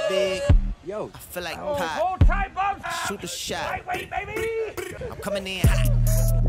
big. Yo. I feel like Hold pop. tight, Bubs. Shoot the shot. Lightweight, baby. I'm coming in hot.